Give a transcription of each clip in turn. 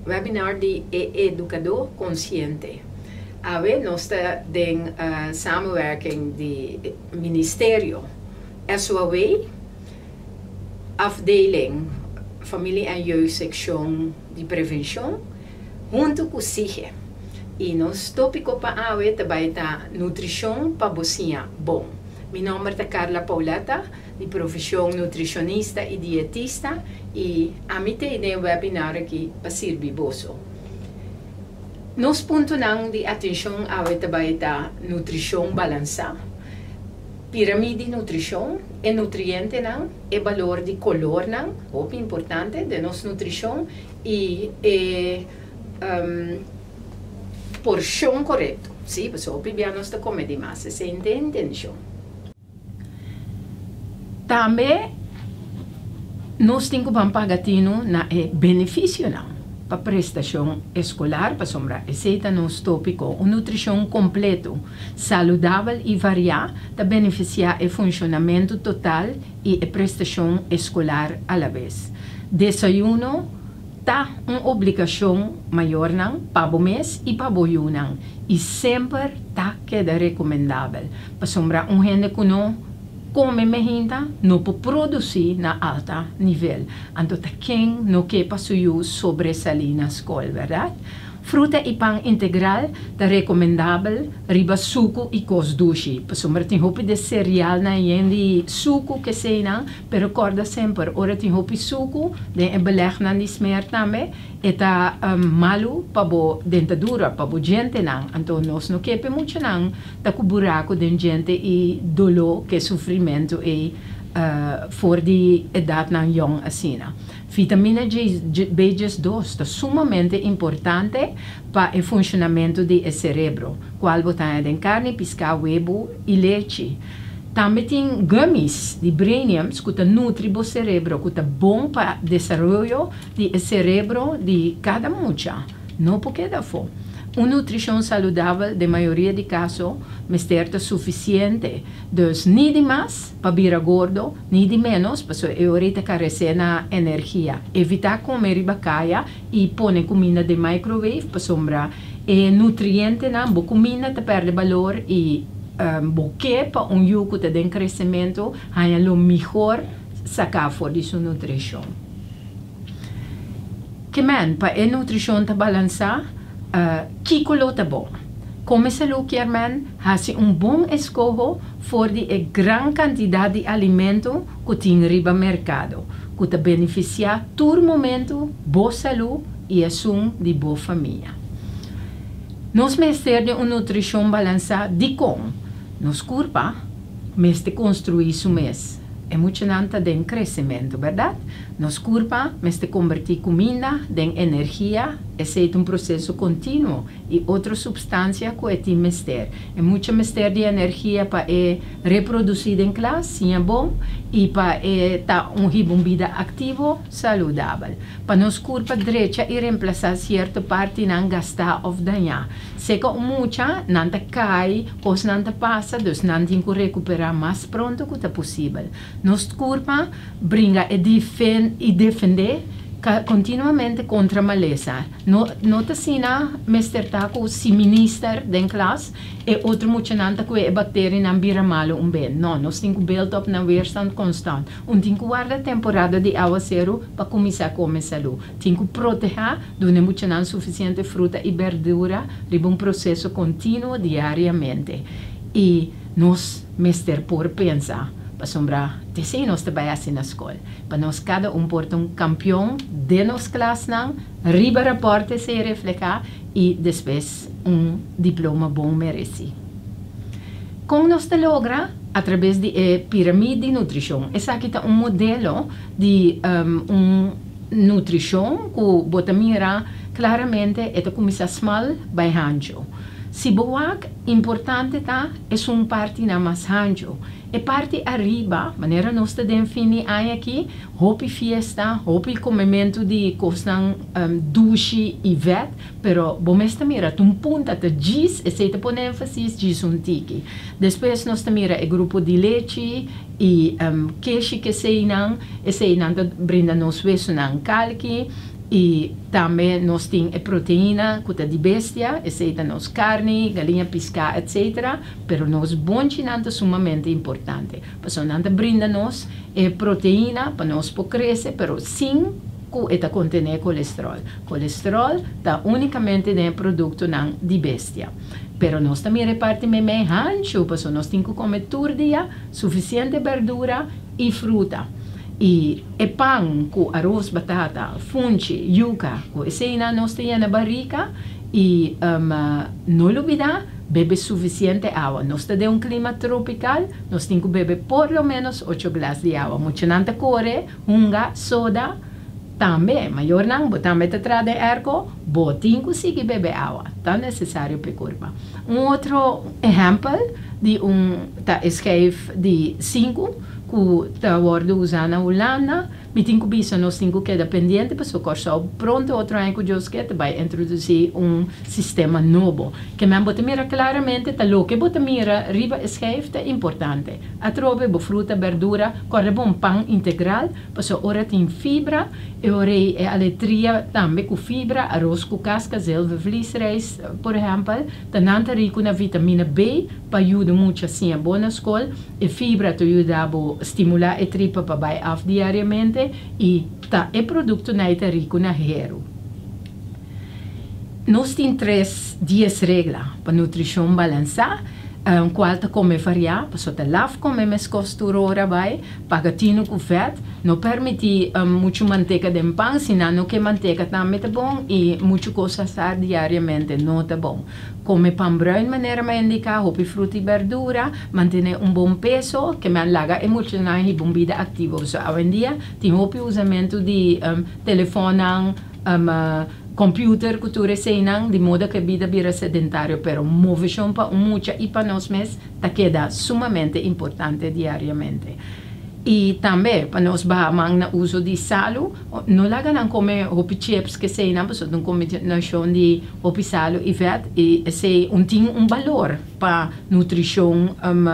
webinar de educador consciente. We nós den samenwerking die ministerio SWW, afdeling familie en jeugdsection de prevention, junto com SIGE. E nos tópico pa awe tabay ta nutrition pa bosinha bom. Mi nome é Carla Pauleta, de profissão nutricionista e dietista, e a mim tem um webinar aqui para servir boso. Nos pontos de atenção awe tabay ta nutrição balança, pirâmide nutrição, e nutriente não, e valor de color não, muito importante de nossa nutrição, e porção correta. Sim, pessoal, nós está comendo mais, se entende intenção. Também, nós temos que pagar na benefício não, para prestação escolar, para sombra, aceita nos tópico, nutrição completo, saudável e variada, para beneficiar o funcionamento total e a prestação escolar à la vez. Desayuno, tá uma obrigação maior não para o mês e para o ano e sempre tá queda recomendável para sombra gente que não come mejinta não pode produzir na alta nível então quem não quer para sobresair na escola, verdade? Fruta e pão integral é recomendável, riba suco e cos doce. Para sombra tem roupa de cereal na de suco que sei não, pero recorda sempre, ora tem roupa suco, de beleg na de smer também, eta malu para bo dentadura, para bo gente não. Então nós não queremos muito não, tá com buraco de gente e dolor que sofrimento e voor die idade não jong assim. Vitamina B12 é sumamente importante para o funcionamento do cérebro, qual botar em carne, pescado, huevo e leite. Também tem gummies de brainiums que nutre o cérebro, que é bom para o desenvolvimento do cérebro de cada mucha. Não porque da fome. Uma nutrição saudável, de maioria de casos, é suficiente. Então, nem de mais para virar gordo, nem de menos, porque eu ahorita carece na energia. Evitar comer bacaia e pôr comida de microwave, para sombra. E nutriente, não, boa comida te perde valor e boque para yugo te den crescimento, há lo melhor sacar fora de sua nutrição. Que men, para a nutrição te balançar, kikolo tá bom. Como se lo quer man, há-se bom escolho for de grande quantidade de alimento que tem riba mercado, que te beneficia todo momento, boa saúde e a som de boa família. Nós mestre de uma nutrição balançada de como? Nos curpa, mestre construir su mês. É muito nanta de crescimento, verdade? Nos curpa, mestre convertir comida em energia, é um processo contínuo e outra substância que é mestre. É muito mestre de energia para reproduzir em classe, sim é bom, e para estar vida ativo, saudável. Para nos curpa direita e reemplaçar certa parte não gastar ou danhar. Se que muita não cai, coisa não passa, então não tem que recuperar mais pronto que é possível. Nos curpa brinca e defender continuamente contra a maleza. Nota sina mesterta ko si minister den classe e outro muito nanta ko e bactéria não vira malo bem. Não, nós temos que build up na weerstand constante. Temos que guardar temporada de aguacero para começar a comer saúde. Temos que proteger donde muito não suficiente fruta e verdura de processo contínuo diariamente. E nós mester por pensar para sombra de nós trabalhar assim na escola. Para nós cada porta campeão de nossa classe, riba reporte se refletir e depois diploma bom merece. Como nós logra através de pirâmide de nutrição, esse aqui é modelo de nutrição que bota mira claramente é começar small by hanjo. Se boak importante tá é parte na mais hanjo. E parte arriba, maneira nós defini aqui, hopi fiesta, hopi comimento de coisas duche e vet, pero bomesta mira, punta te gis, e se te põe ênfase gis tiki. Depois nós mira o grupo de leite e queijo que sei não, e sei não brinda nos veso não calque, E também nós temos a proteína que é de bestia, aceita nós carne, galinha, pesca, etc. Pero nós bom é sumamente importante. Porque não brinda nós proteína para nós crescer, pero sim que contém colesterol. Colesterol está unicamente no produto de bestia. Pero nós também repartimos bem rancho, porque nós temos que comer todo dia suficiente verdura e fruta. E pão com arroz, batata, funchi, yuca, com essa nós temos na barriga e não olvidar bebe suficiente água. Nós temos clima tropical, nós temos que beber por lo menos 8 glasses de água. Muito não corre, hunga, soda, também, maior não, também te traz de ergo, botinho que beber água, tão necessário para o corpo. Outro exemplo de tá escreve de 5 que está usado na Holanda, me tenho que pensar nós temos que dependente para socorrer pronto outro ano que eu que vai introduzir sistema novo que me bota mira claramente tá lo que bota mira riba escreve é importante a trove bo fruta verdura corre bom pão integral para ora tem fibra e ora é aletria também com fibra arroz com casca zelva vleesrijst por exemplo tá nanta rico na vitamina B para ajudar muito assim a boa escola e fibra te ajuda a estimular a tripa para vai af diariamente e tá é produto na rico na hero. Nós temos 10 regras para nutrição balançar, qual tá come variar, para tá laf come mais costurora vai, pagatino com fat, não permite muito manteiga de pão, senão não que manteiga também tá bom e muito coisa assar diariamente não tá bom. Come pão branco maneira mais indicar, hopi fruta e verdura, manter bom peso, que me alaga é muito na bombida ativa. So, hoje em dia tem hopi usamento de telefone, computer, cultura e de modo que a vida vira sedentária, pero movição para muita e para nós mesmos, tá queda sumamente importante diariamente. E também, para nós bahamang na uso de salo, não laga não comer hopi chips que sei não, porque não combinação de hopi salo e vet, e sei tem valor para nutrição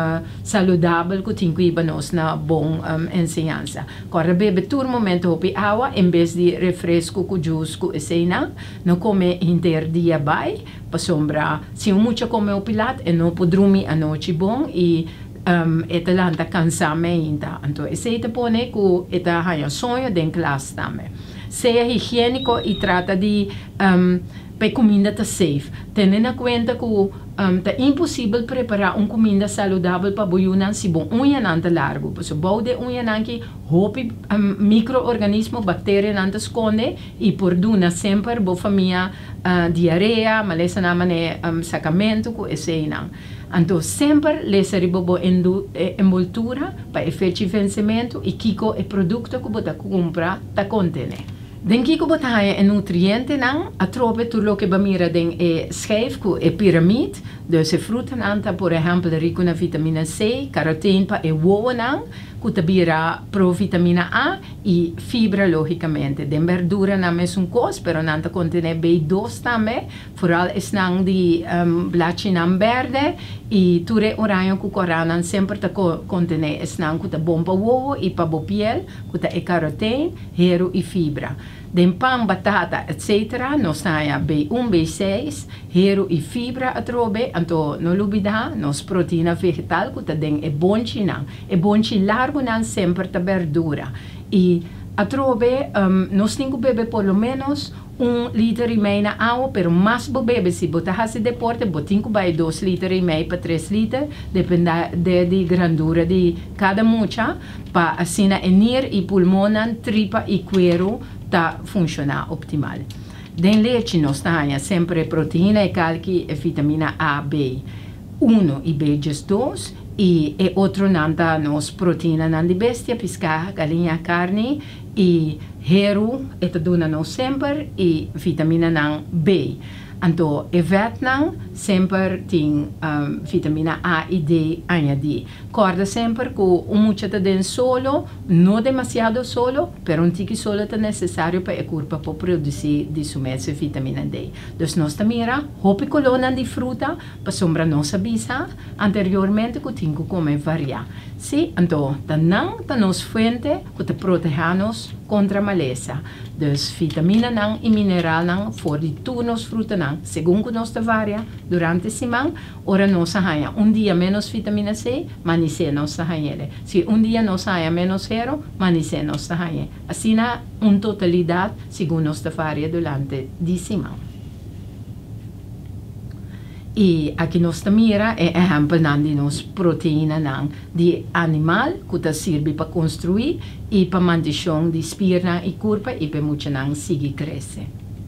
saudável que tem que ir nós na bom ensinança. Corre bebe todo momento hopi água, em vez de refresco com juice que sei não come inter dia vai, para sombra, se muito come hopi lat, e não pode dormir a noite bom e esta lanta cansamento. Então, esse te pone que esta hanya sonho den classe também. Seja higiênico e trata de para comida tá safe. Tendo em conta que tá impossível preparar comida saudável para boiunan se bom unha nanta largo. Porque bom de unha nanki hopi microorganismo bactéria nanta esconde e por duna sempre bo família diarreia, malesa na mané sacamento que esse não. Então, sempre lesa boa envoltura para efeito de vencimento e kiko é produto que você compra tá contém. Den kiko bota é nutriente não a trope tudo que bamira den é schijf que é piramide dus é fruta anta por exemplo rico na vitamina C carotene pa é uovo não que tabira pro vitamina A e fibra logicamente den verdura na mesmo cos pero nanta contém B2 também vooral is nang de bladje nam verde e ture oranho que coranan sempre ta contém is nang que ta bom pa uovo e pa bo piel que ta é carotene hero e fibra. Den pão, batata, etc. Nós temos B1, B6, hero e fibra a trobe, então não olvidar, nós proteína vegetal que também é bom não, é bom largo não sempre a verdura. E a trobe, nós temos que beber por lo menos 1,5 litro na água, pero mais bebe se botar esse deporte, botinho vai 2,5 litros para 3 litros, depende da grandura de cada mucha, para assim enir e pulmão, tripa e cuero tá funcionar optimal. Den leite nós temos sempre proteína e calque e vitamina A, B1 e B2 e outro nanta nós proteína nan de bestia, pesca, galinha, carne e hero, esta dona nós sempre e vitamina nan B. Então, e Vietnam sempre tem vitamina A e D añadir. Corda sempre que muita de solo, não demasiado solo, pero tique solo é necessário para a corpo para produzir de sumessa vitamina D. Então, nós também hopi colona de fruta, para sombra nossa bisa, anteriormente que tem que comer variar. Sim, então, não tá nos fuente que te protegemos contra a maleza. Dus vitamina nang e mineral nang voor die nos fruta nang, según que nos varia durante semana, ora nos haya un día menos vitamina C, manice nos haya. Si un día nos haya menos cero, manice nos haya. Así na un totalidad según nos varia durante di semana. E aqui nós mira é exemplo de nos proteína nang de animal que tá serve para construir e para manter de espirna e corpo e para muito nang seguir crescer.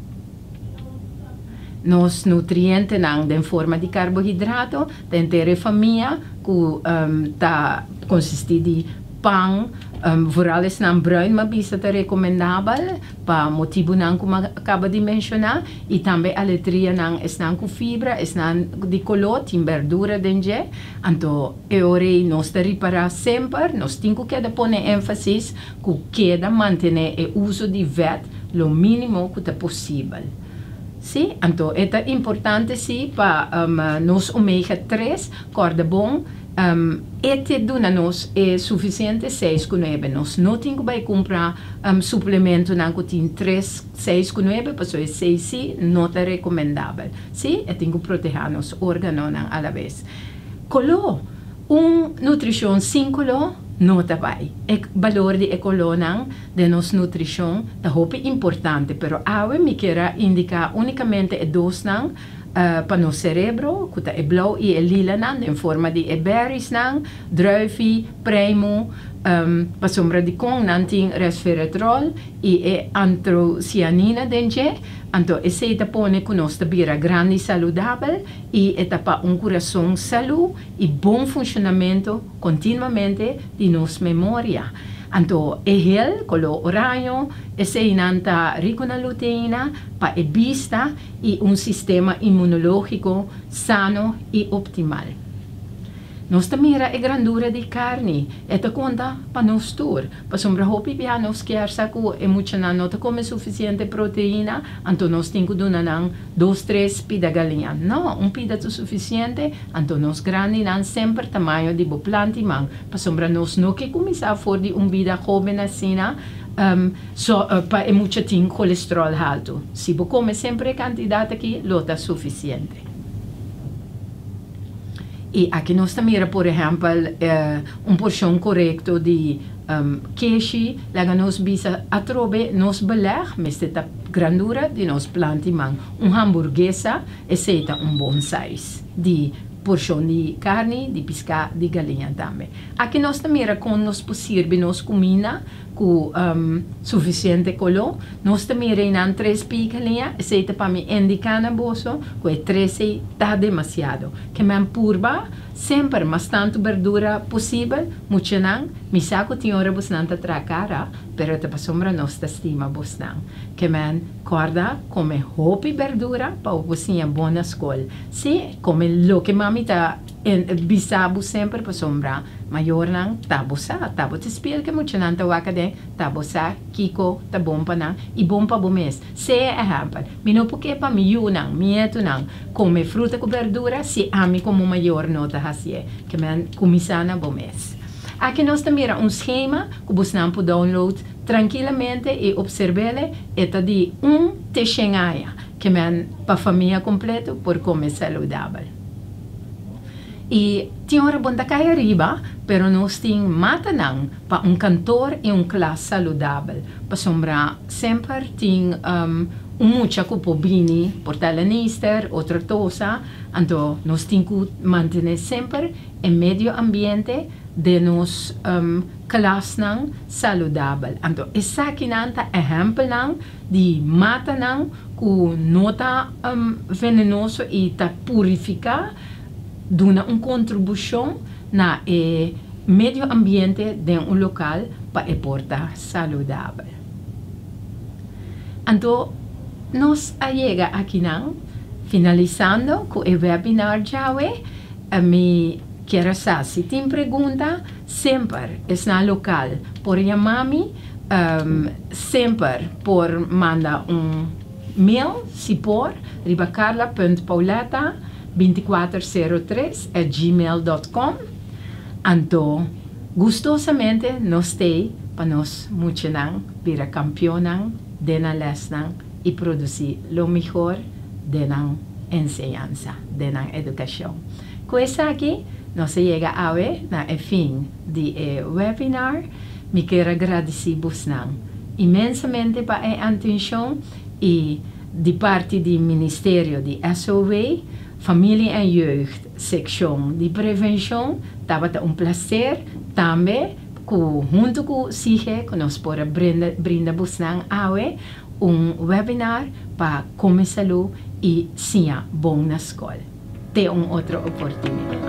Nos nutrientes nang em forma de carboidrato tem ter família que tá consiste de pão, vooral is na bruin, maar bisa te recomendável para motivo nang como acaba de mencionar e também a letria nang is nang com fibra, is nang de color, tem verdura dentro, então eu nós te reparar sempre, nós temos que pôr ênfase que queda manter o uso de vet lo mínimo que é possível. Sim, então é importante sim para nos ômega 3, corda bom. Este dona-nos é suficiente 6,9. Nós não temos que comprar suplemento que tem 3, 6,9, porque é 6 sim, não é recomendável. Sim, é tem que proteger nos órgãos à la vez. Colo, nutrição 5 não está bem. O valor de color de nossa nutrição é importante, mas eu me quero indicar unicamente dois para no cérebro, que é blauw e lila em forma de berries, druiven, primo, para sombra de com, tem resveratrol e antrocianina dentro. Então, esse é põe que nós bira grande e saudável e é para coração saúde e bom funcionamento continuamente de nossa memória. Então, ele, color oranho, esse inanta rico na luteína para a vista e sistema imunológico sano e optimal. Nós também a grandura de carne, esta conta para nós tur. Para sombra hopi bia nós quer saco e muito não come suficiente proteína, então nós temos que dar 2, 3 pida galinha. Não, pida é suficiente, então nós grande não sempre tamanho de planta man. Para sombra nós não que começar a for de vida jovem assim, para muito tem colesterol alto. Se você come sempre a quantidade aqui, lota suficiente. E aqui nós também, por exemplo, porção correta de queijo, lá nós bisa atrobe nos beleg, mas esta grandura de nos plantimang, hamburguesa, esse é bom size de porção de carne, de pesca, de galinha também. Aqui nós também, quando nós possível, nós comida com suficiente color, nós também reinan 3 galinha, esse é para me indicar na bolsa, que 13 está demasiado. Que me purba, sempre, mas tanto verdura possível, muito não, me saco tinha hora bastante tracara, pero te pasombra nós te estima bastante. Que me corda, come hopi verdura, para você boa escola. Se come lo que mami tá bisabu sempre pasombra, maior não, tabosa, te espelha que muito não tá wakade, tabosa, kiko, tá bom para não, e bom para bomes. Se é exemplo, me não porque para mim não, mieto não, come fruta com verdura, se ami como maior nota assim, que me começar na bomes. Aqui nós também schema que você não pode download tranquilamente e observar é de texengaia, que é para a família completa por comer saudável. E tem hora bom da caia riba, pero nós temos mata não para cantor e classe saudável. Para sombra sempre tem muita cupobini, portalanista, outra tosa, então nós temos que manter sempre em meio ambiente de nos classe saudável. Então, essa aqui é exemplo de mata que não está venenoso e está purificar, dona contribuição na meio ambiente de local para a porta saudável. Então, nós chega aqui finalizando com o webinar já me quero saber se tem pergunta sempre é na local por chamar-me sempre por mandar mail se por ribacarla.pauleta2403@gmail.com. Então, gostosamente nós temos para nós muito vira campeão de la lesson y producir lo mejor de la enseñanza, de la educación. Con eso aquí, no se llega a ver el fin del webinar. Me quiero agradecer inmensamente por la atención y de parte del Ministerio de SOW, Familie en Jeugd, sección de prevención. Estaba un placer también, junto con SIGE, que nos puede brindar un webinar para comenzar y ser buena escuela. De una otra oportunidad.